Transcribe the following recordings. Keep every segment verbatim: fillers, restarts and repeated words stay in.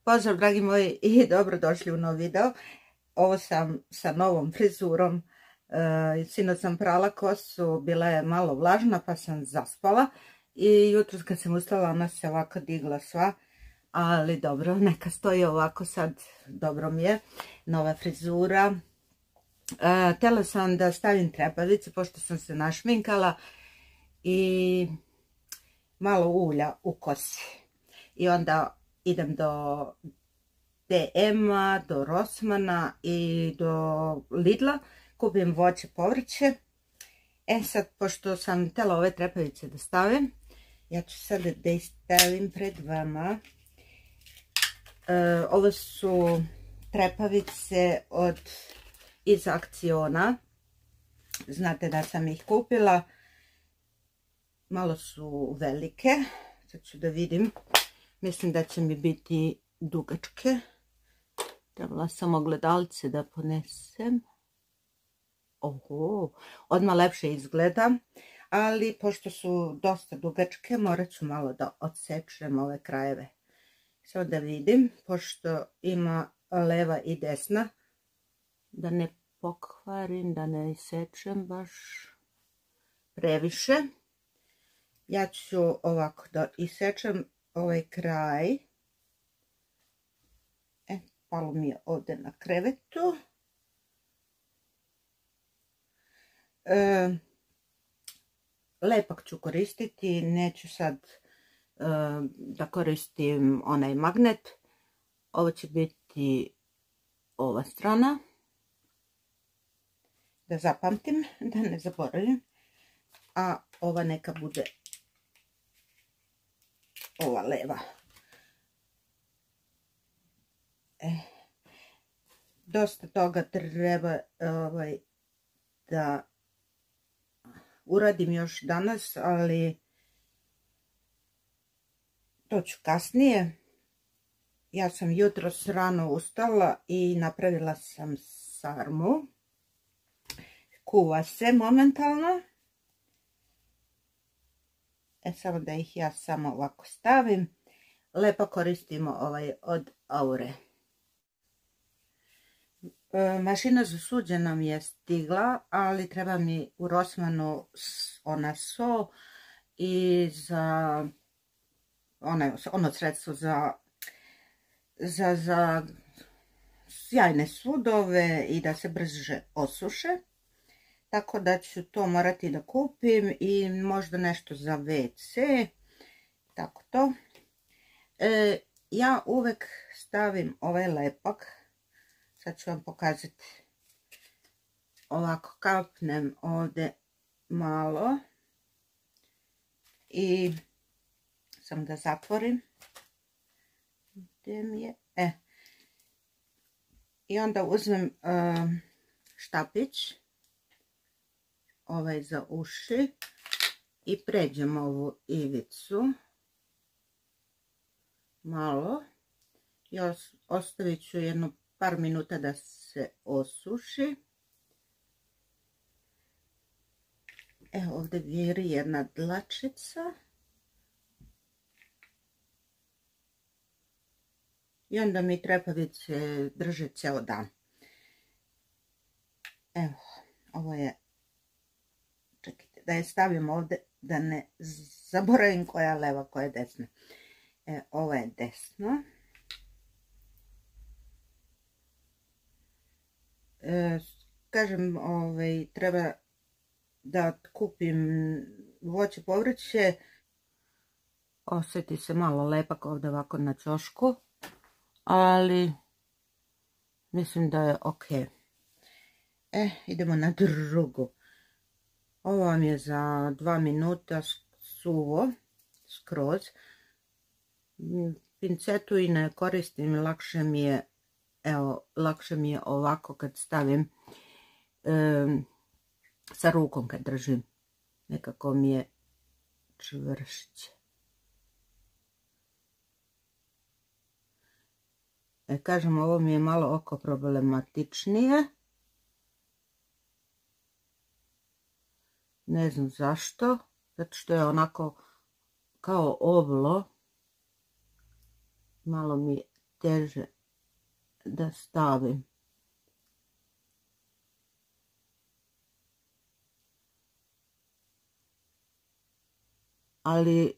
Pozdrav dragi moji i dobrodošli u nov video. Ovo sam sa novom frizurom. E, sinoć sam prala kosu, bila je malo vlažna pa sam zaspala. I jutros kad sam ustala ona se ovako digla sva. Ali dobro, neka stoji ovako sad, dobro mi je. Nova frizura. E, htjela sam da stavim trepavice pošto sam se našminkala. I malo ulja u kosi. I onda idem do D M-a, do Rossmana i do Lidla, kupim voće, povrće. E sad, pošto sam htjela ove trepavice da stavim, ja ću sad da ih stavim pred vama. E, ovo su trepavice od, iz Akciona. Znate da sam ih kupila. Malo su velike. Sad ću da vidim. Mislim da će mi biti dugačke. Trebala sam ogledalce da ponesem. Oho, odmah lepše izgleda. Ali pošto su dosta dugačke, morat ću malo da odsečem ove krajeve. Samo da vidim, pošto ima leva i desna. Da ne pokvarim, da ne isečem baš previše. Ja ću ovako da isečem ovaj kraj. E, palo mi je ovdje na krevetu. E, lepak ću koristiti, neću sad e, da koristim onaj magnet. Ovo će biti ova strana. Da zapamtim, da ne zaboravim. A ova neka bude ova leva. E, dosta toga treba ovaj, da uradim još danas, ali to ću kasnije. Ja sam jutros rano ustala i napravila sam sarmu. Kuva se momentalno. E, samo da ih ja samo ovako stavim. Lepo koristimo ovaj od Aure. E, mašina za suđe nam je stigla, ali treba mi u Rossmanu ona so i za ono, ono sredstvo za, za, za sjajne sudove i da se brže osuše. Tako da ću to morati da kupim i možda nešto za ve ce. Tako to. E, ja uvek stavim ovaj lepak. Sad ću vam pokazati. Ovako kapnem ovdje malo. I sam da zatvorim. Gdje mi je? E. I onda uzmem uh, štapić. Ovaj za uši i pređem ovu ivicu malo i ostavit ću jedno par minuta da se osuši. Evo ovdje viri jedna dlačica i onda mi trepavice drže cijel dan. Evo, ovo je, čekajte, da je stavim ovdje, da ne zaboravim koja je leva, koja je desna. E, ovo je desno. E, kažem, ovaj, treba da kupim voće, povrće. Osjeti se malo lepak ovdje ovako na ćošku, ali mislim da je ok. E, idemo na drugu. Ovo vam je za dva minuta suvo, skroz. Pincetu i ne koristim, lakše mi je, evo, lakše mi je ovako kad stavim e, sa rukom kad držim. Nekako mi je čvršće. E, kažem, ovo mi je malo oko problematičnije. Ne znam zašto, zato što je onako kao oblo. Malo mi teže da stavim. Ali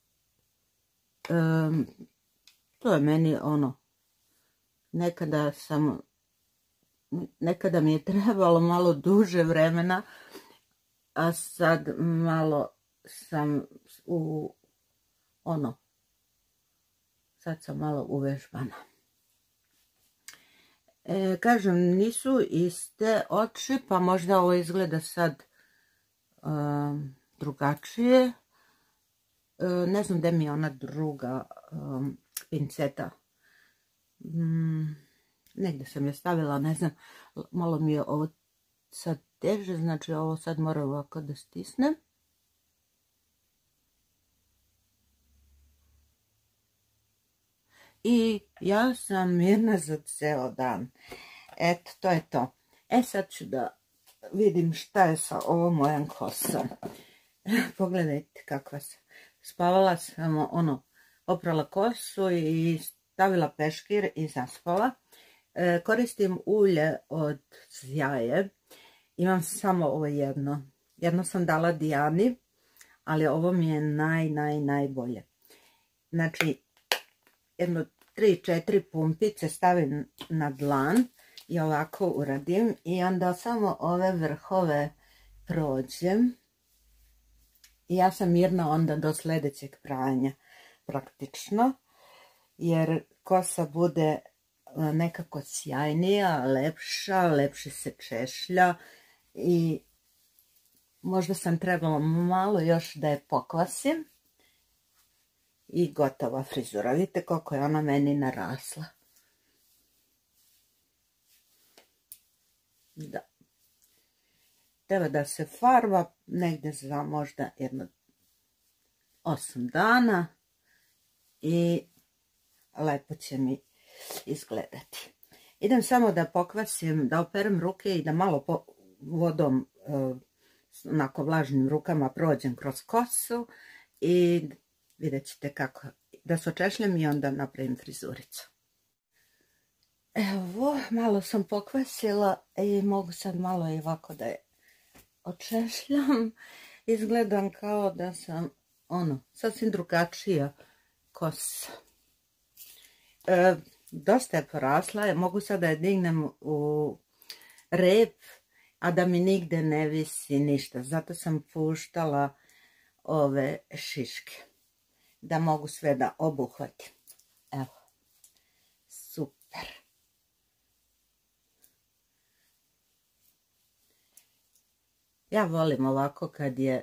um, to je meni ono, nekada sam, nekada mi je trebalo malo duže vremena, a sad malo sam u, ono, sad sam malo uvežbana. E, kažem, nisu iste oči, pa možda ovo izgleda sad um, drugačije. Ne znam gdje mi je ona druga um, pinceta. Mm, negdje sam je stavila, ne znam, malo mi je ovo sad teže, znači ovo sad moram ovako da stisnem. I ja sam mirna za ceo dan. Eto, to je to. E sad ću da vidim šta je sa ovom mojom kosom. Pogledajte kakva sam. Spavala sam, ono, oprala kosu i stavila peškir i zaspala. E, koristim ulje od Zjaje. Imam samo ovo jedno. Jedno sam dala Dijani, ali ovo mi je naj, naj, najbolje. Znači, jedno tri četiri pumpice stavim na dlan i ovako uradim. I onda samo ove vrhove prođem. I ja sam mirna onda do sljedećeg pranja praktično, jer kosa bude nekako sjajnija, lepša, lepše se češlja i možda sam trebala malo još da je pokvasim i gotova frizura. Vidite koliko je ona meni narasla. Da. Treba da se farba negdje za možda jedno osam dana i lepo će mi izgledati. Idem samo da pokvasim, da operem ruke i da malo po vodom, onako vlažnim rukama prođem kroz kosu i vidjet ćete kako, da se očešljam i onda napravim frizuricu. Evo, malo sam pokvasila i mogu sad malo i ovako da je očešljam. Izgledam kao da sam, ono, sasvim drugačija kosa. E, dosta je porasla, mogu sad da je dignem u rep, a da mi nigde ne visi ništa. Zato sam puštala ove šiške, da mogu sve da obuhvatim. Evo, super. Ja volim ovako kad je,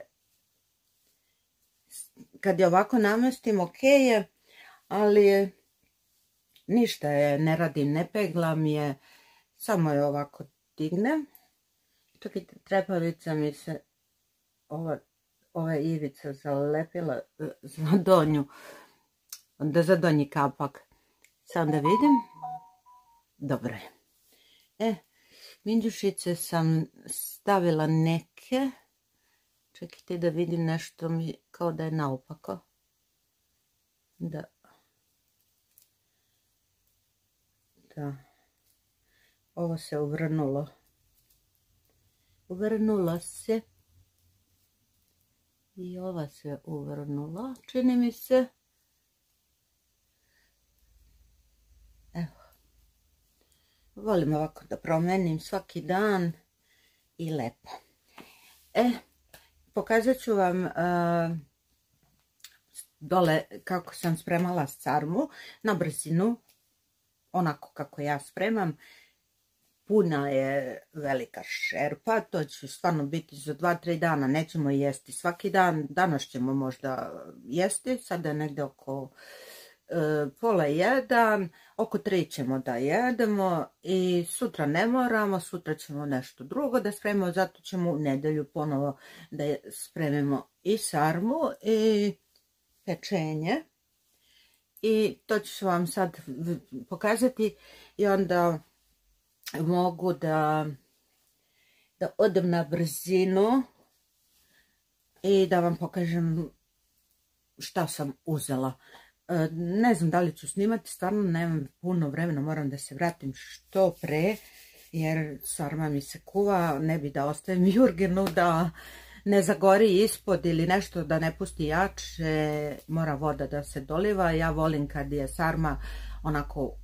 kad je ovako namestim, ok je, ali ništa je, ne radim, ne peglam je, samo je ovako dignem. Čekajte, trepavica mi se, ova, ova ivica zalepila za donju, da za donji kapak. Sad da vidim. Dobro je. E, minđušice sam stavila neke. Čekajte da vidim, nešto mi kao da je naopako. Da. Da. Ovo se uvrnulo. Uvrnula se. I ova se uvrnula, čini mi se. Evo. Volim ovako da promenim svaki dan i lepo. E, pokazat ću vam uh, dole kako sam spremala sarmu na brzinu, onako kako ja spremam. Puna je velika šerpa, to će stvarno biti za dva tri dana, nećemo jesti svaki dan, danas ćemo možda jesti, sada je negdje oko e, pola jedan, oko tri ćemo da jedemo i sutra ne moramo, sutra ćemo nešto drugo da spremimo, zato ćemo u nedelju ponovo da spremimo i sarmu i pečenje. I to ću vam sad pokazati i onda mogu da, da odem na brzinu i da vam pokažem šta sam uzela. Ne znam da li ću snimati, stvarno nemam puno vremena, moram da se vratim što pre, jer sarma mi se kuva, ne bi da ostavim jurginu da ne zagori ispod ili nešto da ne pusti jače, mora voda da se doliva. Ja volim kad je sarma onako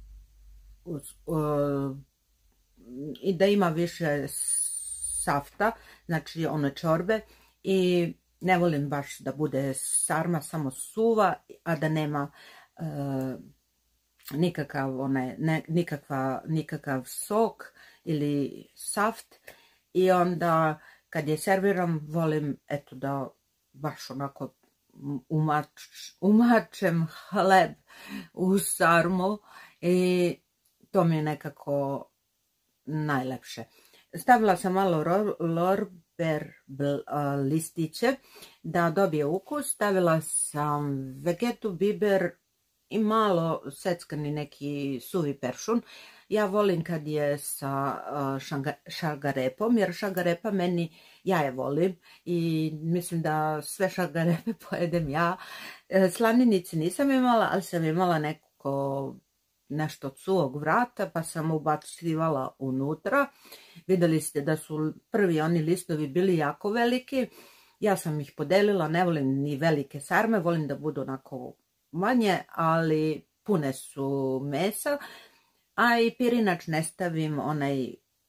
i da ima više safta, znači one čorbe, i ne volim baš da bude sarma samo suva, a da nema e, nikakav, one, ne, nikakva, nikakav sok ili saft. I onda kad je serviram volim eto da baš onako umač, umačem hleb u sarmu i to mi je nekako najlepše. Stavila sam malo lorber listiće da dobije ukus. Stavila sam vegetu, biber i malo seckani neki suvi peršun. Ja volim kad je sa šargarepom, jer šargarepa meni, ja je volim i mislim da sve šargarepe pojedem ja. Slaninici nisam imala, ali sam imala neko nešto od suvog vrata, pa sam ubacivala unutra. Vidjeli ste da su prvi oni listovi bili jako veliki. Ja sam ih podelila, ne volim ni velike sarme, volim da budu onako manje, ali pune su mesa. A i pirinač ne stavim onaj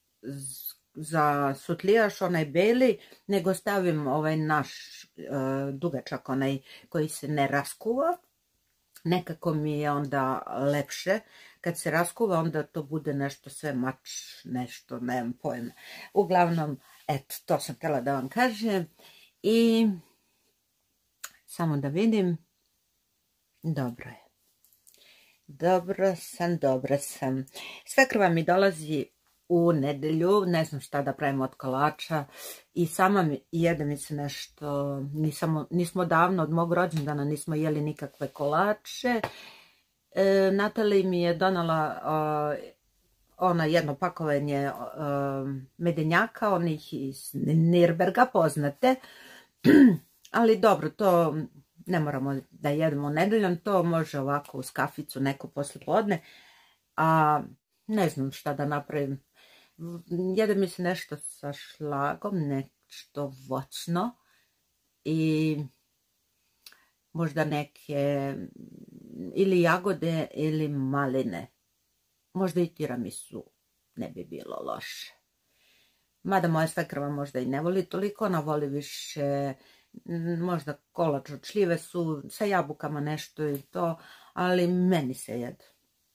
za sutlijaš, onaj beli, nego stavim ovaj naš uh, dugačak, onaj koji se ne raskuva. Nekako mi je onda lepše. Kad se raskuva, onda to bude nešto sve mač, nešto, nemam pojma. Uglavnom, eto, to sam htjela da vam kažem. I samo da vidim. Dobro je. Dobro sam, dobro sam. Svekrva mi dolazi u nedelju, ne znam šta da pravim od kolača i sama mi, jede mi se nešto, nisam, nismo davno od mog rođendana nismo jeli nikakve kolače. E, Natalija mi je donala o, ono jedno pakovanje o, medenjaka, onih iz Nirberga, poznate, ali dobro, to ne moramo da jedemo nedeljom, to može ovako uz kaficu neko poslijepodne, a ne znam šta da napravim. Jede mi se nešto sa šlagom, nešto voćno i možda neke ili jagode ili maline. Možda i tiramisu ne bi bilo loše. Mada moja svekrva možda i ne voli toliko, ona voli više možda kolač od šljive su sa jabukama nešto i to, ali meni se jede.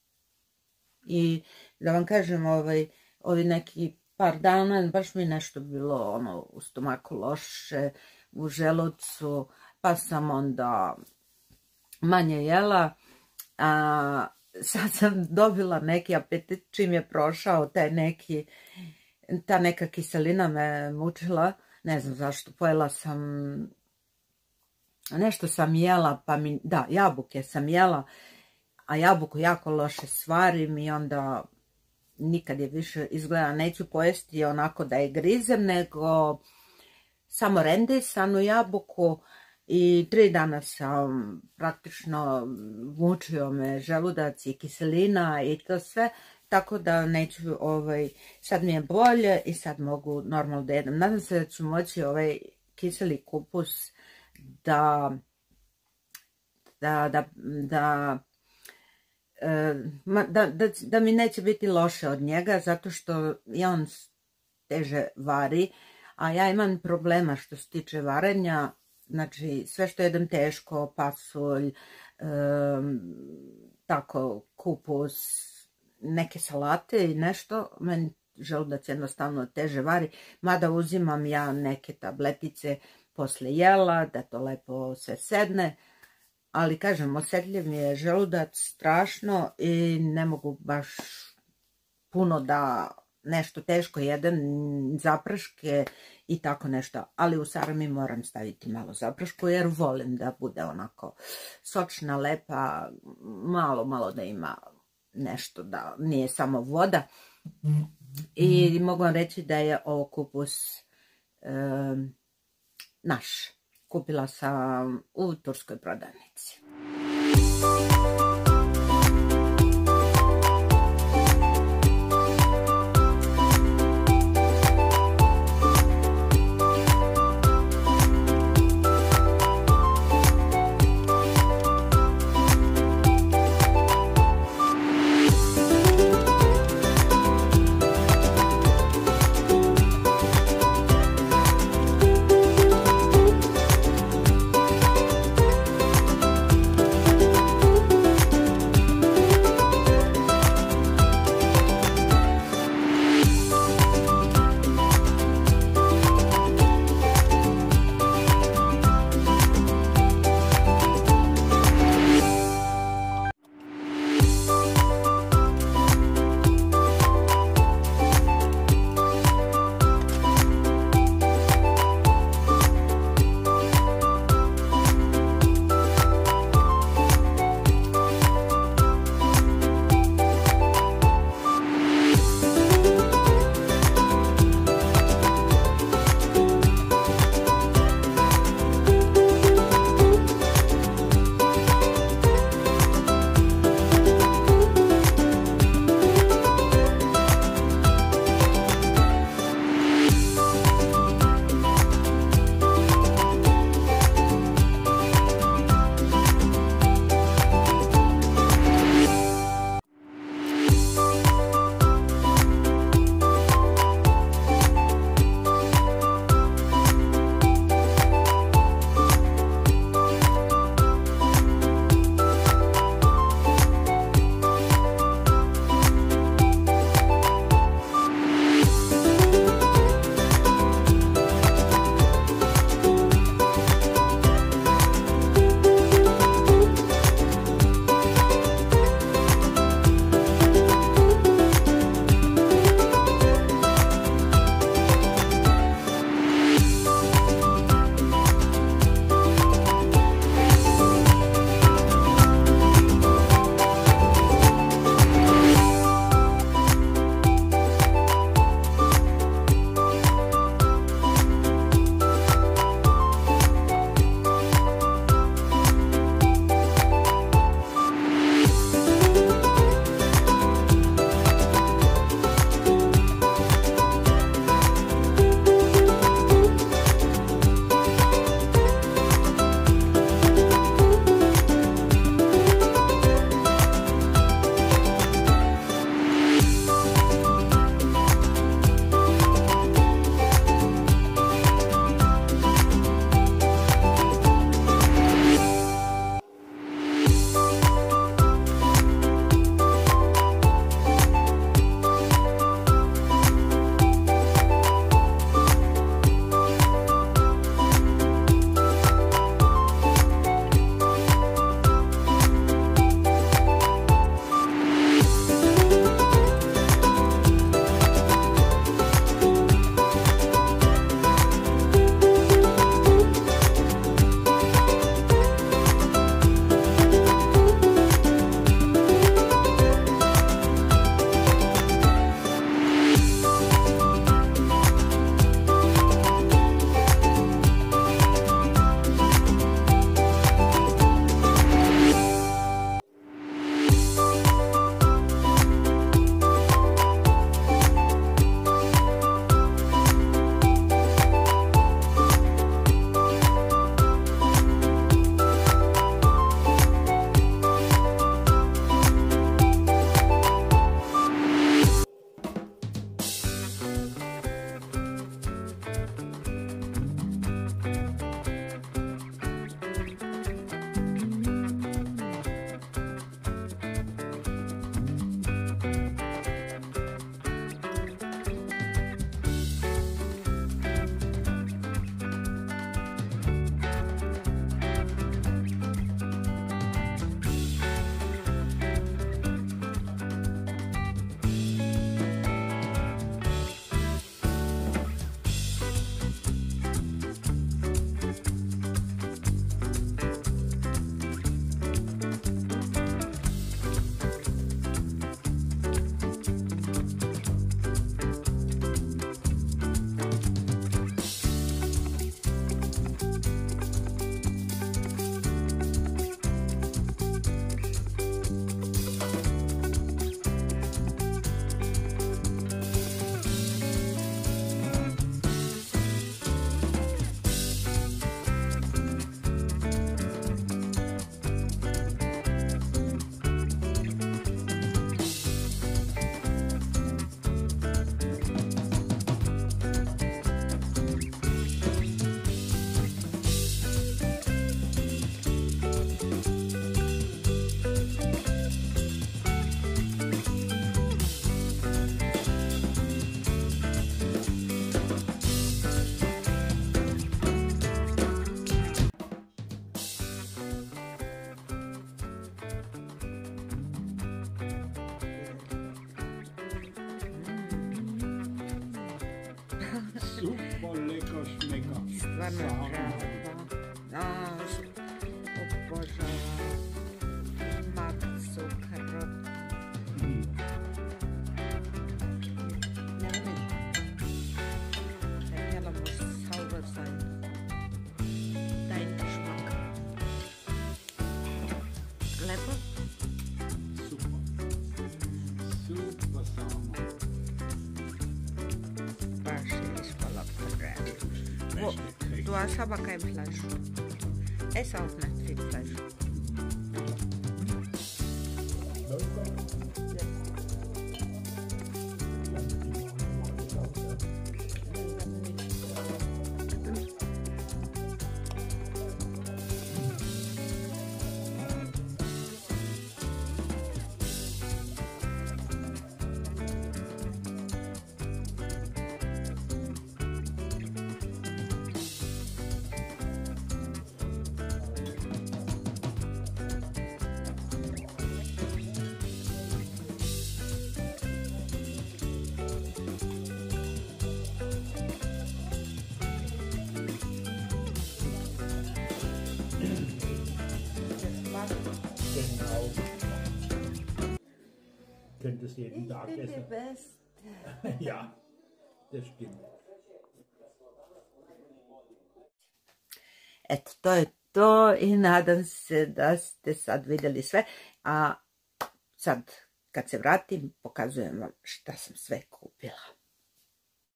I da vam kažem, ovaj, ovi neki par dana baš mi nešto bilo ono u stomaku loše, u želucu, pa sam onda manje jela, a sad sam dobila neki apetit čim je prošao taj neki, ta neka kiselina me mučila, ne znam zašto, pojela sam, nešto sam jela, pa mi, da, jabuke sam jela, a jabuku jako loše svarim i onda nikad je više izgleda neću pojesti onako da je grizem, nego samo rendisanu jabuku i tri dana sam praktično mučio me želudac i kiselina i to sve, tako da neću, ovaj, sad mi je bolje i sad mogu normalno da jedem. Nadam se da ću moći ovaj kiseli kupus da, da, da, da Da, da, da mi neće biti loše od njega, zato što je on teže vari, a ja imam problema što se tiče varenja, znači sve što jedem teško, pasulj, um, tako kupus, neke salate i nešto, meni želudac jednostavno teže vari, mada uzimam ja neke tabletice posle jela, da to lepo sve sedne. Ali kažem, osjetljiv mi je želudac strašno i ne mogu baš puno da nešto teško jedem, zapraške i tako nešto. Ali u sarmi moram staviti malo zaprašku jer volim da bude onako sočna, lepa, malo, malo da ima nešto, da nije samo voda. I mogu vam reći da je ovo kupus e, naš. Kupila sam u turskoj prodavnici. Stvarno je prava. Obožavam. Mak, cukar. Htjela mu salva za taj šmak. Lepo? Super. Super samo. Baš je ispala prema. Du hast aber kein Fleisch. Ess auch nicht viel Fleisch. Genau. Könntest jeden Tag Ich bin die essen. Beste. Ja, das stimmt. Eto, to je to i nadam se da ste sad vidjeli sve. A sad kad se vratim pokazujem vam šta sam sve kupila.